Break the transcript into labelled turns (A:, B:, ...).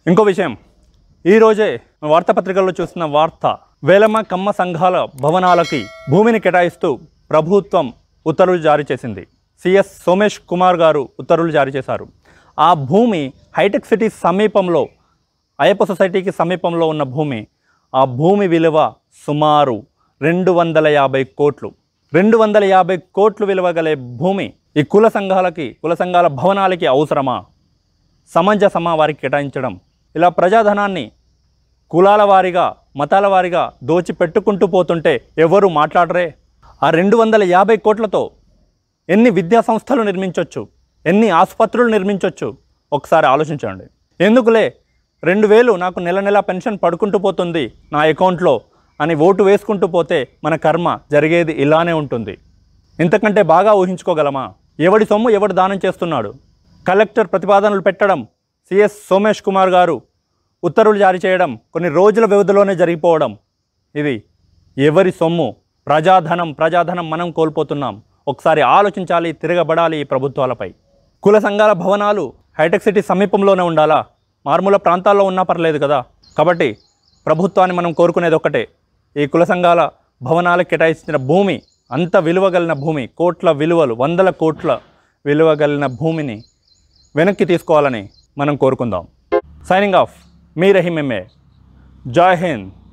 A: ఇంకో విషయం, ఈరోజే వార్తాపత్రికల్లో చూసిన వార్త, వేలమ్మ కమ్మ సంఘాల భవనాలకి భూమిని కేటాయిస్తూ ప్రభుత్వం ఉత్తర్వులు జారీ చేసింది. సిఎస్ సోమేష్ కుమార్ గారు ఉత్తర్వులు జారీ చేశారు. ఆ భూమి హైటెక్ సిటీ సమీపంలో, అయ్యప్ప సొసైటీకి సమీపంలో ఉన్న భూమి. ఆ భూమి విలువ సుమారు 250 కోట్లు. 250 కోట్లు విలువ గల భూమి ఈ కుల సంఘాల భవనాలకి అవసరమా? సమంజసమా వారికి కేటాయించడం? ఇలా ప్రజాధనాన్ని కులాల వారీగా, మతాల వారీగా దోచి పెట్టుకుంటూ పోతుంటే ఎవరు మాట్లాడరే? ఆ 250 కోట్లతో ఎన్ని విద్యా సంస్థలు నిర్మించవచ్చు, ఎన్ని ఆసుపత్రులు నిర్మించవచ్చు? ఒకసారి ఆలోచించండి. ఎందుకులే 2000 నాకు నెల నెల పెన్షన్ పడుకుంటూ పోతుంది నా అకౌంట్లో అని ఓటు వేసుకుంటూ పోతే మన కర్మ జరిగేది ఇలానే ఉంటుంది. ఇంతకంటే బాగా ఊహించుకోగలమా? ఎవడి సొమ్ము ఎవడు దానం చేస్తున్నాడు? కలెక్టర్ ప్రతిపాదనలు పెట్టడం, సిఎస్ సోమేష్ కుమార్ గారు ఉత్తర్వులు జారీ చేయడం, కొన్ని రోజుల వ్యవధిలోనే జరిగిపోవడం, ఇది ఎవరి సొమ్ము? ప్రజాధనం మనం కోల్పోతున్నాం. ఒకసారి ఆలోచించాలి, తిరగబడాలి ఈ ప్రభుత్వాలపై. కుల సంఘాల భవనాలు హైటెక్ సిటీ సమీపంలోనే ఉండాలా? మారుమూల ప్రాంతాల్లో ఉన్నా పర్లేదు కదా. కాబట్టి ప్రభుత్వాన్ని మనం కోరుకునేది ఒక్కటే, ఈ కుల సంఘాల భవనాలకు కేటాయించిన భూమి, అంత విలువగలిగిన భూమి, కోట్ల విలువలు, 100 కోట్ల విలువగలిగిన భూమిని వెనక్కి తీసుకోవాలని మనం కోరుకుందాం. సైనింగ్ ఆఫ్, మీ రహీం ఎంఏ. జై హింద్.